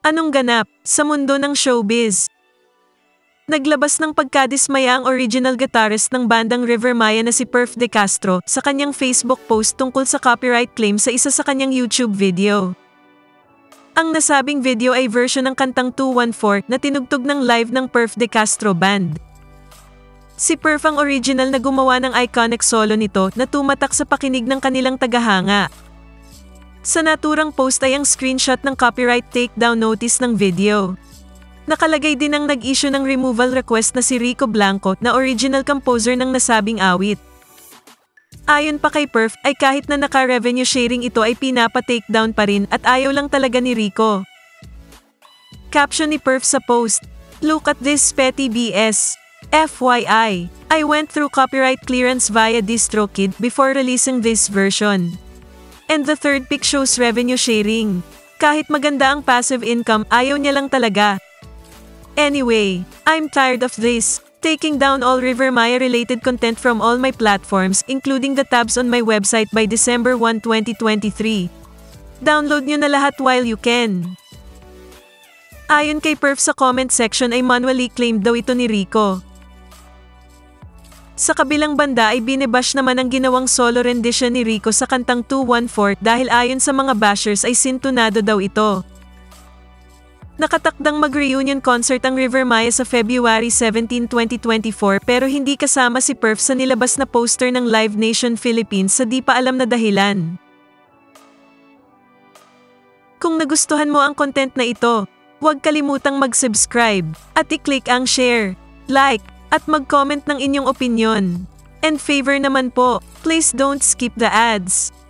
Anong ganap sa mundo ng showbiz? Naglabas ng pagkadismaya ang original guitarist ng bandang River Maya na si Perf De Castro sa kanyang Facebook post tungkol sa copyright claim sa isa sa kanyang YouTube video. Ang nasabing video ay version ng kantang 214 na tinugtog ng live ng Perf De Castro Band. Si Perf ang original na gumawa ng iconic solo nito na tumatak sa pakinig ng kanilang tagahanga. Sa naturang post ay ang screenshot ng copyright takedown notice ng video. Nakalagay din ang nag-issue ng removal request na si Rico Blanco na original composer ng nasabing awit. Ayon pa kay Perf ay kahit na naka-revenue sharing ito ay pinapa-takedown pa rin at ayaw lang talaga ni Rico. Caption ni Perf sa post, "Look at this petty BS. FYI, I went through copyright clearance via DistroKid before releasing this version. And the third pick shows revenue sharing. Kahit maganda ang passive income, ayaw niya lang talaga. Anyway, I'm tired of this. Taking down all River Maya related content from all my platforms, including the tabs on my website by December 1, 2023. Download nyo na lahat while you can." Ayon kay Perf sa comment section ay manually claimed daw ito ni Rico. Sa kabilang banda ay binibash naman ang ginawang solo rendition ni Rico sa kantang 214 dahil ayon sa mga bashers ay sintunado daw ito. Nakatakdang mag-reunion concert ang River Maya sa February 17, 2024 pero hindi kasama si Perf sa nilabas na poster ng Live Nation Philippines sa di pa alam na dahilan. Kung nagustuhan mo ang content na ito, huwag kalimutang mag-subscribe at i-click ang share, like, at mag-comment ng inyong opinyon. And favor naman po, please don't skip the ads.